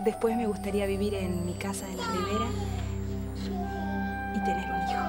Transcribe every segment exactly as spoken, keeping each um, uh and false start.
después me gustaría vivir en mi casa de la Ribera y tener un hijo.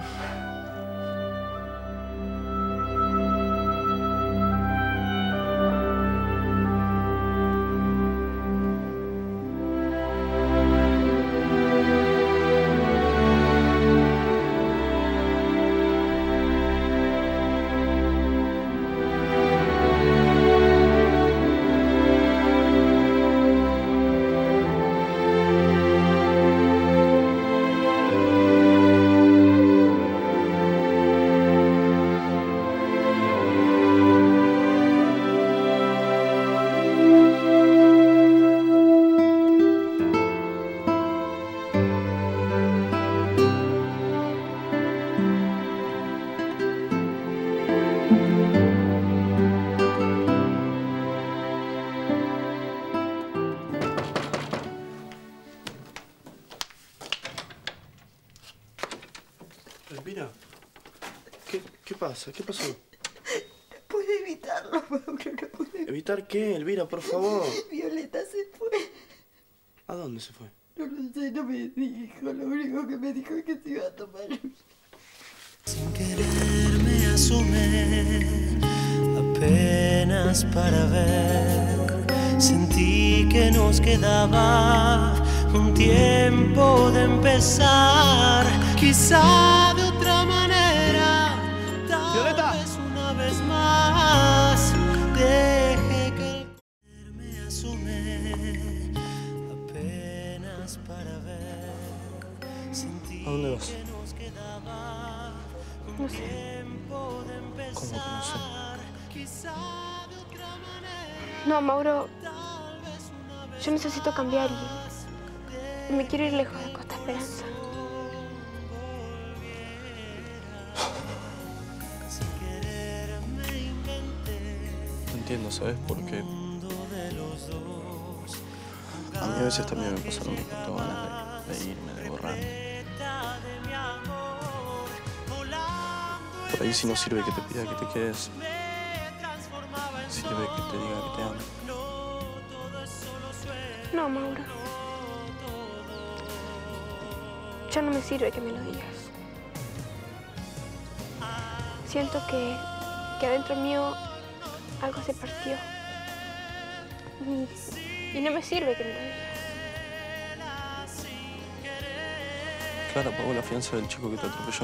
Elvira, ¿qué, qué pasa? ¿Qué pasó? No pude evitarlo, Mauro, no pude. ¿Evitar qué, Elvira, por favor? Violeta se fue. ¿A dónde se fue? No lo sé, no me dijo. Lo único que me dijo es que se iba a tomar. Sin querer me asomé, apenas para ver. Sentí que nos quedaba un tiempo de empezar, quizá de otra manera, tal Violeta. vez una vez más. Dejé que el me asomé, apenas para ver. Sentí ¿A dónde vas? que nos quedaba un No sé. tiempo de empezar. ¿Cómo que no sé? Quizá de otra manera. No, Mauro, yo necesito cambiar y me quiero ir lejos de Costa Esperanza. No entiendo, ¿sabes por qué? A mí a veces también me pasa lo mismo. Tengo ganas de, de irme, de borrarme. Por ahí si no sirve que te pida que te quedes, sirve que te diga que te amo. No, Mauro. Ya no me sirve que me lo digas. Siento que, que adentro mío algo se partió. Y, y no me sirve que me lo digas. Clara pagó la fianza del chico que te atropelló.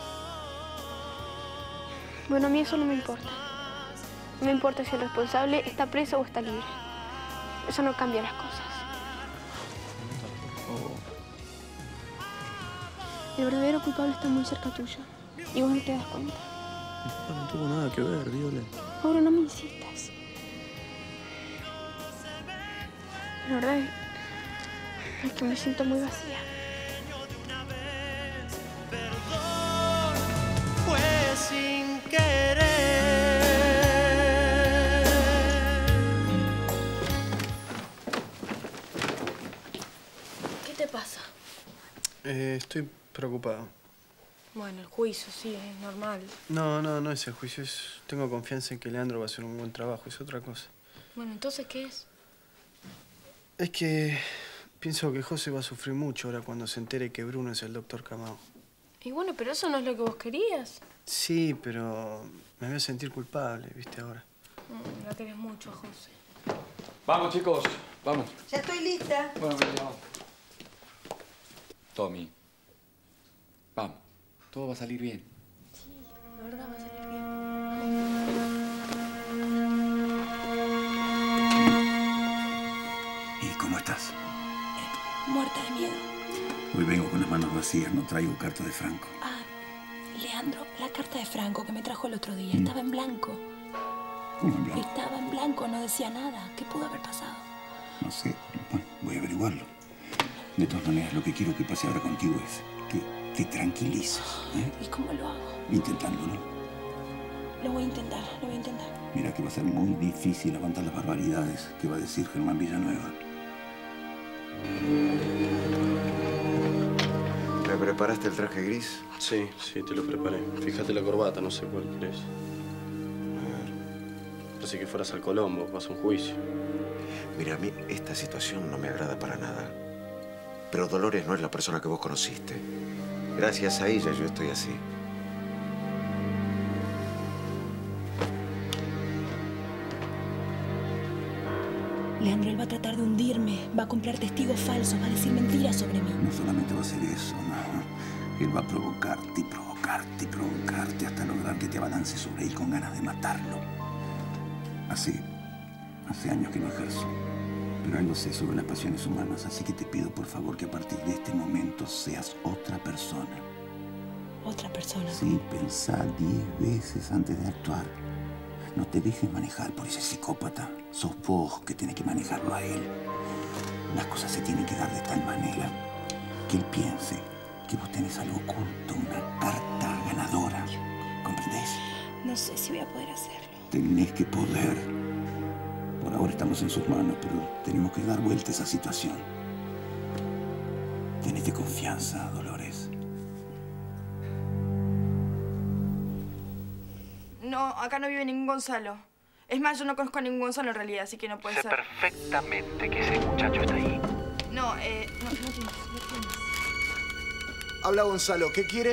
Bueno, a mí eso no me importa. No me importa si el responsable está preso o está libre. Eso no cambia las cosas. Por favor. El verdadero culpable está muy cerca tuyo. Y vos no te das cuenta. Mi papá no tuvo nada que ver, Viole. Mauro, no me insistas. La verdad es, es que me siento muy vacía. Fue sin querer. ¿Qué te pasa? Eh, estoy preocupado. Bueno, el juicio, sí, es normal. No, no, no es el juicio. Es... Tengo confianza en que Leandro va a hacer un buen trabajo. Es otra cosa. Bueno, entonces, ¿qué es? Es que pienso que José va a sufrir mucho ahora cuando se entere que Bruno es el doctor Camao. Y bueno, pero eso no es lo que vos querías. Sí, pero me voy a sentir culpable, ¿viste? Ahora. Mm, la querés mucho, José. Vamos, chicos, vamos. Ya estoy lista. Bueno, bien, vamos. Tommy, vamos. Todo va a salir bien. Sí, la verdad va a salir bien. ¿Y cómo estás? Muerta de miedo. Hoy vengo con las manos vacías, no traigo carta de Franco. Ah, Leandro, la carta de Franco que me trajo el otro día estaba en blanco. ¿Cómo en blanco? Estaba en blanco, no decía nada. ¿Qué pudo haber pasado? No sé, bueno, voy a averiguarlo. De todas maneras, lo que quiero que pase ahora contigo es que te tranquilices. ¿eh? ¿Y cómo lo hago? Intentándolo. Lo voy a intentar, lo voy a intentar. Mira que va a ser muy difícil aguantar las barbaridades que va a decir Germán Villanueva. ¿Me preparaste el traje gris? Sí, sí, te lo preparé. Fíjate la corbata, no sé cuál querés. A ver. Parece que fueras al Colombo, vas a un juicio. Mira, a mí esta situación no me agrada para nada. Pero Dolores no es la persona que vos conociste. Gracias a ella yo estoy así. Leandro, él va a tratar de hundirme. Va a comprar testigos falsos, va a decir mentiras sobre mí. No solamente va a hacer eso, no. Él va a provocarte y provocarte y provocarte hasta lograr que te abalances sobre él con ganas de matarlo. Hace... hace años que no ejerzo. Pero algo sé sobre las pasiones humanas, así que te pido por favor que a partir de este momento seas otra persona. ¿Otra persona? Sí, pensá diez veces antes de actuar. No te dejes manejar por ese psicópata. Sos vos que tenés que manejarlo a él. Las cosas se tienen que dar de tal manera que él piense que vos tenés algo oculto, una carta ganadora. ¿Comprendés? No sé si voy a poder hacerlo. Tenés que poder. Por ahora estamos en sus manos, pero tenemos que dar vuelta a esa situación. Tenete confianza, Dolores. No, acá no vive ningún Gonzalo. Es más, yo no conozco a ningún Gonzalo en realidad, así que no puede sé ser. Sé perfectamente que ese muchacho está ahí. No, eh, no, no tienes, no tienes. Habla Gonzalo, ¿qué quiere?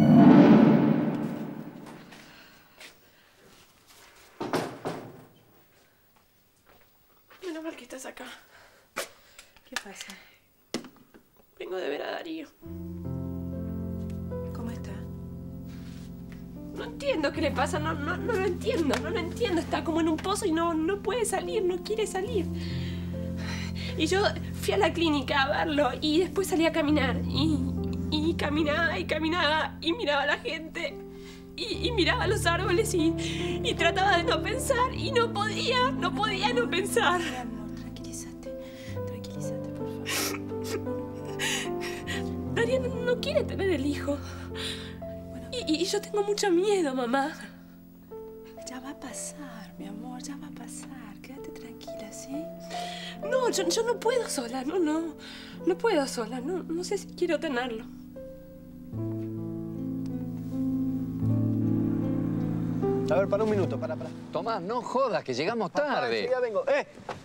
Menos mal que estás acá. ¿Qué pasa? Vengo de ver a Darío. ¿Cómo está? No entiendo qué le pasa, no, no, no lo entiendo, no lo entiendo. Está como en un pozo y no, no puede salir, no quiere salir. Y yo fui a la clínica a verlo y después salí a caminar. Y, y caminaba y caminaba y miraba a la gente. Y, y miraba los árboles y, y trataba de no pensar y no podía, no podía no pensar. Mi amor, tranquilízate, tranquilízate, por favor. Darío no, no quiere tener el hijo. Y, y yo tengo mucho miedo, mamá. Ya va a pasar, mi amor, ya va a pasar. Quédate tranquila, ¿sí? No, yo, yo no puedo sola, no, no. No puedo sola, no, no sé si quiero tenerlo. A ver, para un minuto, para, para. Tomás, no jodas, que llegamos tarde. Papá, ya vengo. ¡Eh!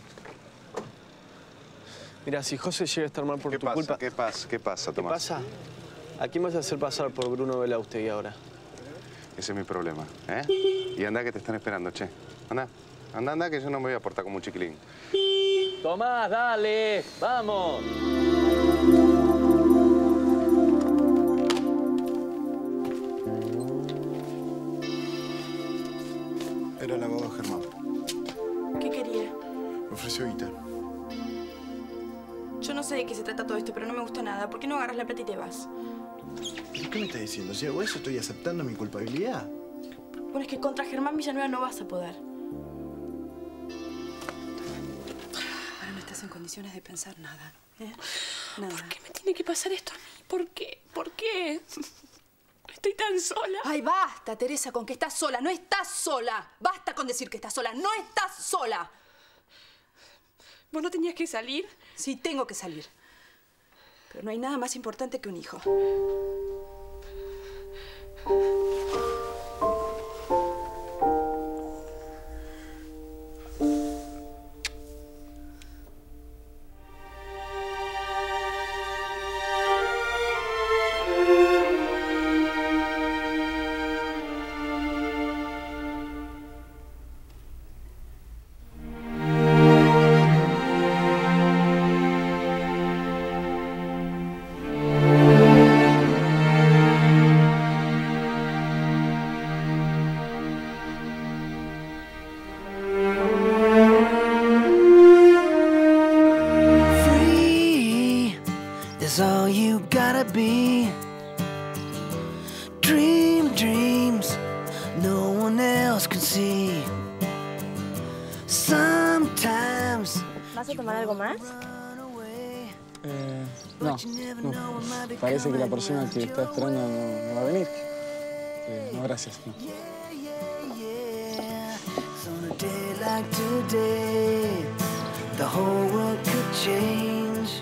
Mira, si José llega a estar mal por ¿Qué tu pasa? culpa... ¿Qué pasa? ¿Qué pasa, ¿Qué Tomás? pasa? ¿A quién vas a hacer pasar por Bruno Belaustegui ahora? Ese es mi problema, ¿eh? Y anda que te están esperando, che. Anda, anda, anda, que yo no me voy a portar como un chiquilín. Tomás, dale, vamos. Era el abogado Germán. ¿Qué quería? Me ofreció guita. Yo no sé de qué se trata todo esto, pero no me gusta nada. ¿Por qué no agarras la plata y te vas? ¿Pero qué me estás diciendo? Si hago eso, estoy aceptando mi culpabilidad. Bueno, es que contra Germán Villanueva no vas a poder. Ahora no estás en condiciones de pensar nada, ¿eh? Nada. ¿Por qué me tiene que pasar esto a mí? ¿Por qué? ¿Por qué? Estoy tan sola. Ay, basta, Teresa, con que estás sola. No estás sola. Basta con decir que estás sola. No estás sola. ¿Vos no tenías que salir? Sí, tengo que salir. Pero no hay nada más importante que un hijo. is all you gotta be. Dream dreams no one else can see. Sometimes. ¿Vas a tomar algo más? Eh, no, no. Parece que la persona que está esperando no, no va a venir. Eh, no, gracias. No. On a day like today, the whole world could change.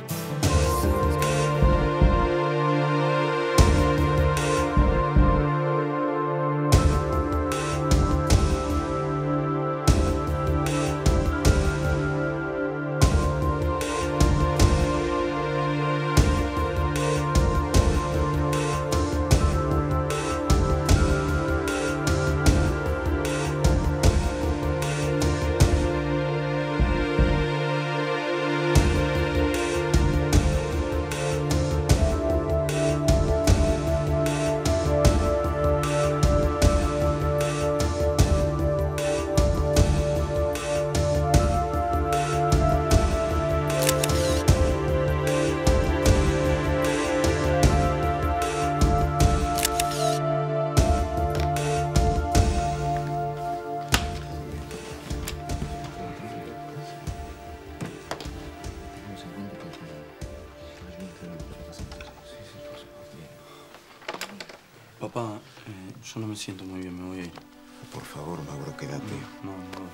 Yo no me siento muy bien, me voy a ir. Por favor, Mauro, quédate. No, no, no.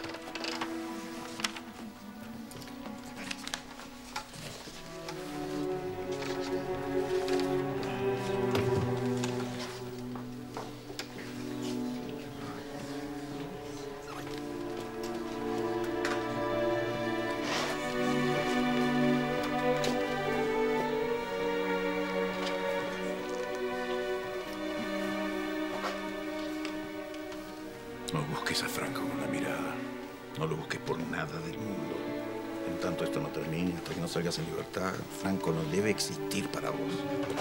No busques a Franco con la mirada. No lo busques por nada del mundo. En tanto esto no termine, hasta que no salgas en libertad, Franco no debe existir para vos.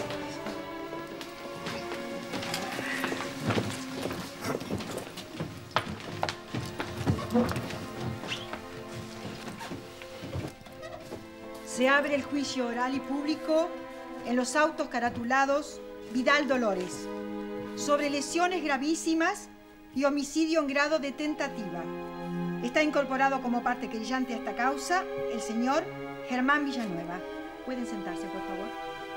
Se abre el juicio oral y público en los autos caratulados Vidal Dolores sobre lesiones gravísimas y homicidio en grado de tentativa. Está incorporado como parte querellante a esta causa el señor Germán Villanueva. Pueden sentarse, por favor.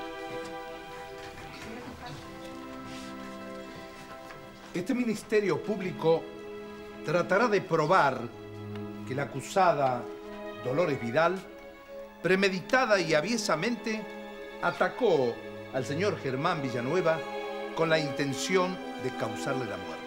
Este Ministerio Público tratará de probar que la acusada Dolores Vidal, premeditada y aviesamente, atacó al señor Germán Villanueva con la intención de causarle la muerte.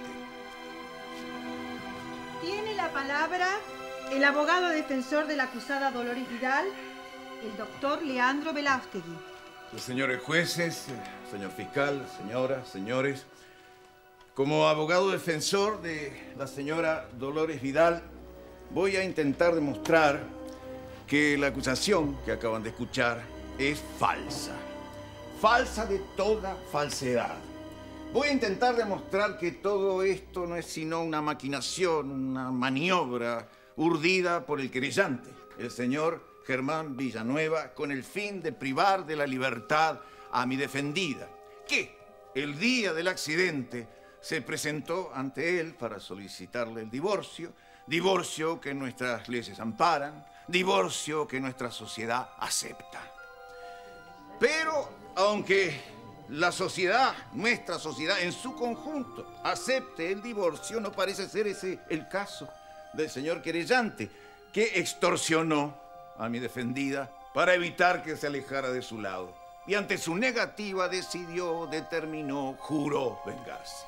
Tiene la palabra el abogado defensor de la acusada Dolores Vidal, el doctor Leandro Belaustegui. Señores jueces, señor fiscal, señoras, señores, como abogado defensor de la señora Dolores Vidal, voy a intentar demostrar que la acusación que acaban de escuchar es falsa. Falsa de toda falsedad. Voy a intentar demostrar que todo esto no es sino una maquinación, una maniobra urdida por el querellante, el señor Germán Villanueva, con el fin de privar de la libertad a mi defendida, que el día del accidente se presentó ante él para solicitarle el divorcio, divorcio que nuestras leyes amparan, divorcio que nuestra sociedad acepta. Pero, aunque la sociedad, nuestra sociedad en su conjunto, acepte el divorcio, no parece ser ese el caso del señor querellante, que extorsionó a mi defendida para evitar que se alejara de su lado. Y ante su negativa decidió, determinó, juró vengarse.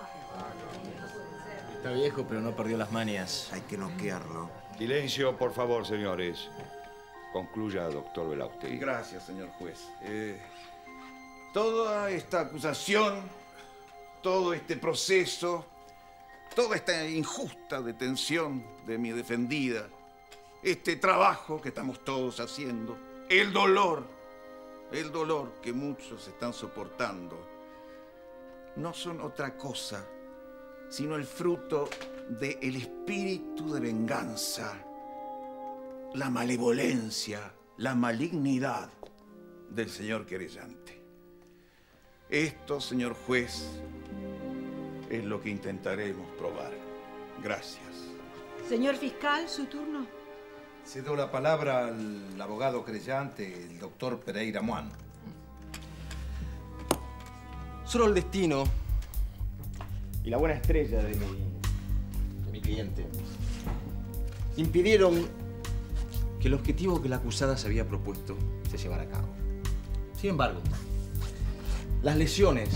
Está viejo, pero no perdió las manias. Hay que noquearlo. Silencio, por favor, señores. Concluya, doctor Belaustegui. Gracias, señor juez. Eh, toda esta acusación, todo este proceso, toda esta injusta detención de mi defendida, este trabajo que estamos todos haciendo, el dolor, el dolor que muchos están soportando, no son otra cosa sino el fruto del espíritu de venganza, la malevolencia, la malignidad del señor querellante. Esto, señor juez, es lo que intentaremos probar. Gracias. Señor fiscal, su turno. Cedo la palabra al abogado querellante, el doctor Pereira Muán. Solo el destino y la buena estrella de mi, de mi cliente impidieron que el objetivo que la acusada se había propuesto se llevara a cabo. Sin embargo, las lesiones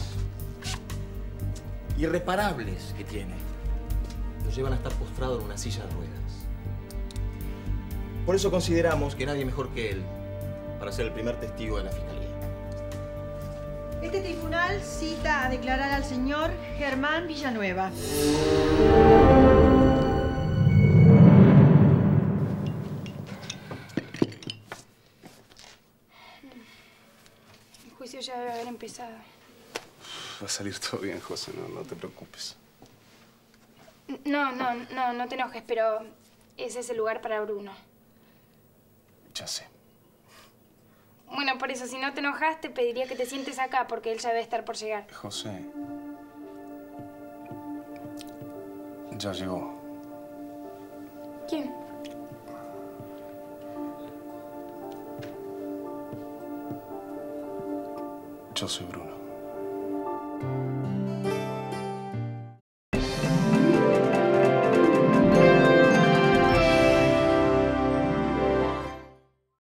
irreparables que tiene lo llevan a estar postrado en una silla de ruedas. Por eso consideramos que nadie mejor que él para ser el primer testigo de la Fiscalía. Este tribunal cita a declarar al señor Germán Villanueva. El juicio ya debe haber empezado. Va a salir todo bien, José, no, no te preocupes. No, no, no, no te enojes, pero ese es el lugar para Bruno. Ya sé. Bueno, por eso, si no te enojas, te pediría que te sientes acá, porque él ya debe estar por llegar. José. Ya llegó. ¿Quién? Yo soy Bruno.